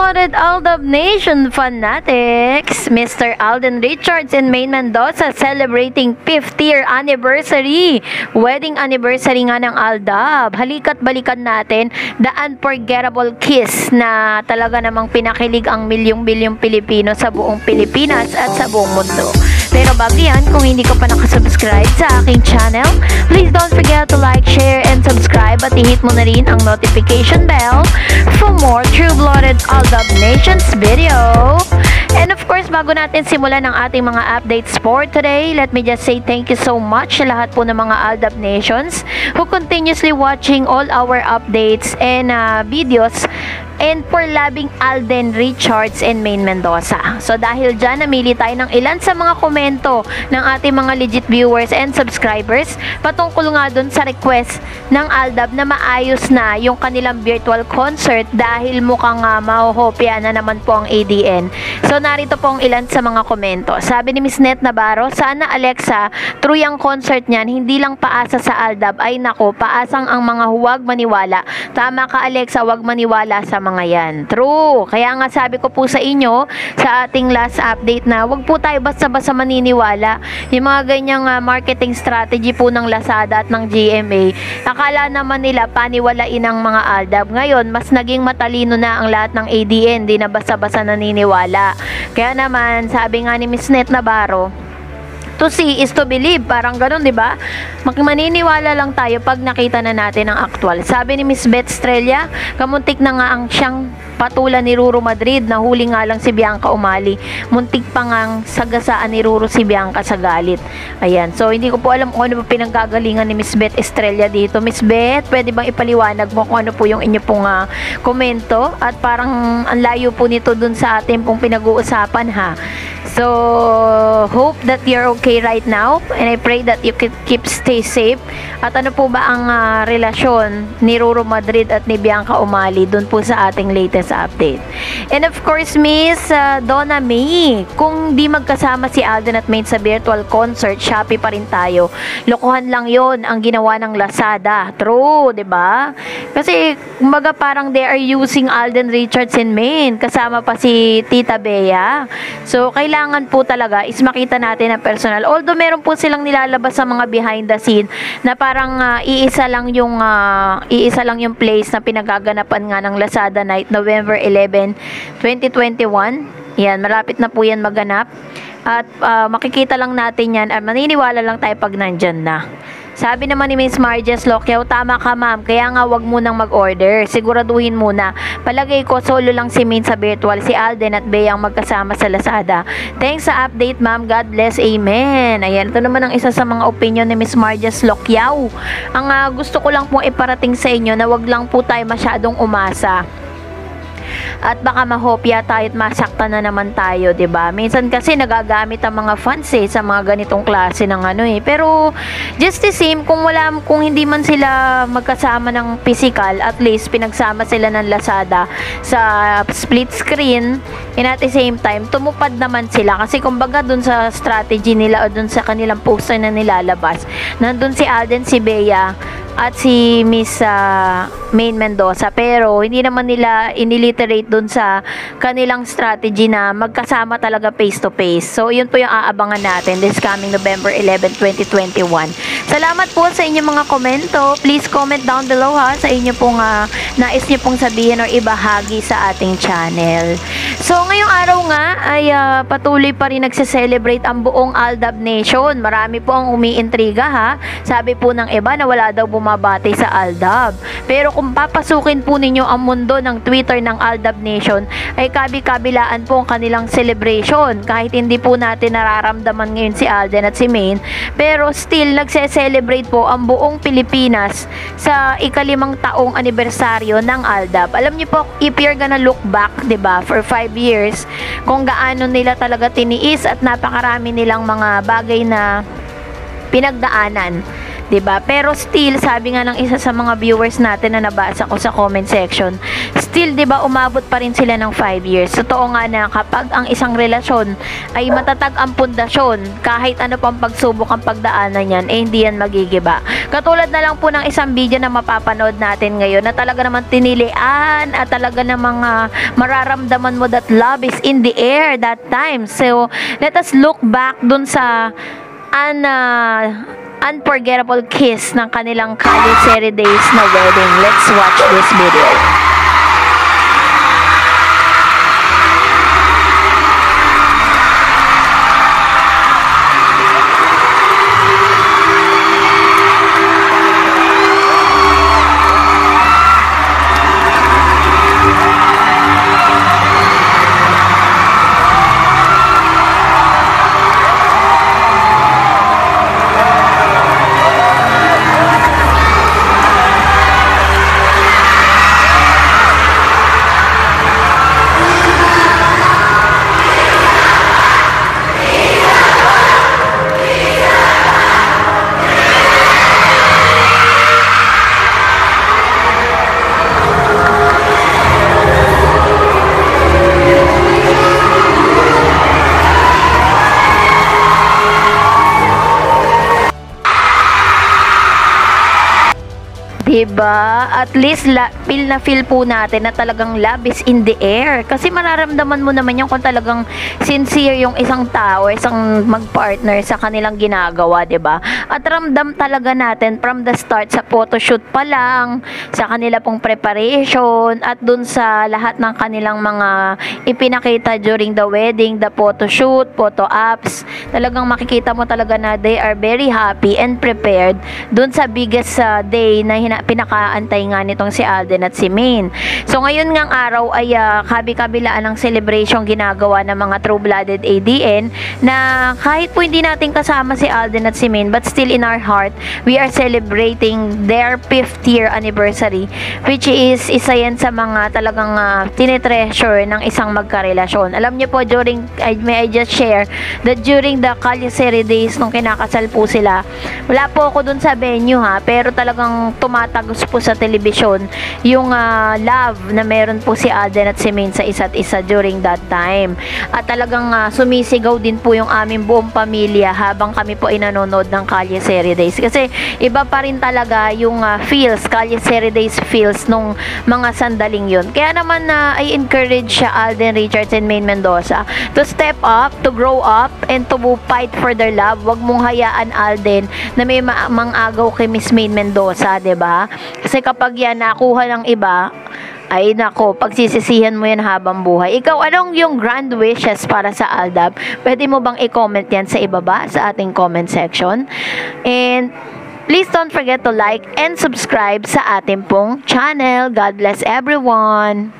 Blooded Aldab Nation fanatics, Mr. Alden Richards and Maine Mendoza celebrating 5th year anniversary. Wedding anniversary nga ng Aldab. Halika't balikan natin the unforgettable kiss na talaga namang pinakilig ang milyong-milyong Pilipino sa buong Pilipinas at sa buong mundo. Pero bago yan, kung hindi ka pa nakasubscribe sa aking channel, please don't forget to like, share, and subscribe at i-hit mo na rin ang notification bell for more True-Blooded Aldab Nations video. And of course, bago natin simulan ang ating mga updates for today, let me just say thank you so much sa lahat po ng mga Aldab Nations who continuously watching all our updates and videos and for loving Alden Richards and Maine Mendoza. So dahil dyan, namili tayo ng ilan sa mga komento ng ating mga legit viewers and subscribers patungkol nga dun sa request ng Aldab na maayos na yung kanilang virtual concert dahil mukhang mahuhopya na naman po ang ADN. So narito po ang ilan sa mga komento. Sabi ni Miss Net Navarro, sana Alexa, true yung concert niyan, hindi lang paasa sa Aldab. Ay nako, paasang ang mga huwag maniwala. Tama ka Alexa, huwag maniwala sa mga yan. True. Kaya nga sabi ko po sa inyo sa ating last update na wag po tayo basta-basta maniniwala. Yung mga ganyang marketing strategy po ng Lazada at ng GMA, akala naman nila paniwalain ang mga Aldab. Ngayon, mas naging matalino na ang lahat ng ADN, di na basta-basta naniniwala. Kaya naman, sabi nga ni Miss Net Navarro, to see is to believe. Parang ganun, di ba? Maniniwala lang tayo pag nakita na natin ang actual. Sabi ni Miss Beth Estrella, kamuntik na nga ang siyang patulan ni Ruro Madrid, nahuli nga lang si Bianca Umali. Muntik pa ngang sagasaan ni Ruro si Bianca sa galit. Ayan. So, hindi ko po alam kung ano po pinanggagalingan ni Miss Beth Estrella dito. Miss Beth, pwede bang ipaliwanag mo kung ano po yung inyo pong komento? At parang ang layo po nito dun sa ating pong pinag-uusapan, ha? So, hope that you're okay right now and I pray that you keep stay safe. At ano po ba ang relasyon ni Ruro Madrid at ni Bianca Umali dun po sa ating latest update? And of course, Miss Donna May, kung di magkasama si Alden at Maine sa virtual concert, Shopee pa rin tayo. Lokohan lang yon ang ginawa ng Lazada. True, di ba? Kasi, kumbaga parang they are using Alden Richards and Maine, kasama pa si Tita Bea. So, kailangan po talaga is makita natin ang personal. Although meron po silang nilalabas sa mga behind the scene na parang iisa lang yung place na pinagaganapan nga ng Lazada Night November 11, 2021. Yan, malapit na po yan maganap. At makikita lang natin yan at maniniwala lang tayo pag nandyan na. Sabi naman ni Miss Marges Loquiao, tama ka ma'am, kaya nga wag munang mag-order. Siguraduhin muna. Palagay ko solo lang si Maine sa virtual, si Alden at Bea ang magkasama sa Lazada. Thanks sa update ma'am, God bless, amen. Ayan, ito naman ang isa sa mga opinion ni Miss Marges Loquiao. Ang gusto ko lang pong iparating sa inyo na wag lang po tayo masyadong umasa. At baka mahopya tayo at masaktan na naman tayo, 'di ba? Minsan kasi nagagamit ang mga fans sa mga ganitong klase ng Pero just the same, kung hindi man sila magkasama ng physical, at least pinagsama sila ng Lazada sa split screen, and at the same time tumupad naman sila kasi kumbaga dun sa strategy nila o dun sa kanilang poster na nilalabas, nandun si Alden, si Bea at si Miss Maine Mendoza, pero hindi naman nila iniliterate dun sa kanilang strategy na magkasama talaga face to face. So yun po yung aabangan natin this coming November 11, 2021. Salamat po sa inyong mga komento. Please comment down below sa inyo pong nais nyo pong sabihin or ibahagi sa ating channel. So ngayong araw nga ay patuloy pa rin nagse-celebrate ang buong Aldab Nation. Marami po ang umiintriga Sabi po ng iba na wala daw bumabati sa Aldab. Pero kung papasukin po ninyo ang mundo ng Twitter ng Aldab Nation, ay kabi-kabilaan po ang kanilang celebration. Kahit hindi po natin nararamdaman ngayon si Alden at si Maine, pero still nagse-celebrate po ang buong Pilipinas sa ika-5 taong anibersaryo ng Aldab. Alam niyo po, if you're gonna look back, 'di ba, for 5 years, kung gaano nila talaga tiniis at napakarami nilang mga bagay na pinagdaanan 'Diba? Pero still, sabi nga ng isa sa mga viewers natin na nabasa ko sa comment section, still 'diba umabot pa rin sila ng 5 years. Totoo nga na kapag ang isang relasyon ay matatag ang pundasyon, kahit ano pang pagsubok ang pagdaanan niyan, hindi yan magigiba. Katulad na lang po ng isang video na mapapanood natin ngayon na talaga naman tinilian at talaga namang mararamdaman mo that love is in the air that time. So, let us look back dun sa unforgettable kiss ng kanilang Caliseri days na wedding. Let's watch this video. Diba? At least feel na feel po natin na talagang love is in the air. Kasi mararamdaman mo naman yung kung talagang sincere yung isang tao, isang magpartner sa kanilang ginagawa, diba? At ramdam talaga natin from the start sa photoshoot pa lang, sa kanila pong preparation, at dun sa lahat ng kanilang mga ipinakita during the wedding, the photoshoot, photo apps. Talagang makikita mo talaga na they are very happy and prepared dun sa biggest day na pinakaantay nga nitong si Alden at si Maine. So ngayon ngang araw ay kabi-kabilaan ng celebration ginagawa ng mga true-blooded ADN na kahit po hindi natin kasama si Alden at si Maine, but still in our heart, we are celebrating their 5th year anniversary, which is isa yan sa mga talagang tinetreasure ng isang magkarelasyon. Alam niyo po, may I just share that during the Caliseri days nung kinakasal po sila, wala po ako dun sa venue pero talagang tumatagos po sa telebisyon yung love na meron po si Alden at si Maine sa isa't isa during that time. At talagang sumisigaw din po yung aming buong pamilya habang kami po ay nanonood ng Caliseri days. Kasi iba pa rin talaga yung Caliseri days feels nung mga sandaling yun. Kaya naman I encourage Alden Richards and Maine Mendoza to step up, to grow up, and to fight for their love. Wag mong hayaan, Alden, na may mang-agaw kay Miss Maine Mendoza, 'di ba? Kasi kapag yan nakuha ng iba, ay nako, pagsisisihan mo yan habang buhay. Ikaw, anong yung grand wishes para sa Aldab? Pwede mo bang i-comment yan sa ibaba sa ating comment section? And please don't forget to like and subscribe sa ating pong channel. God bless everyone!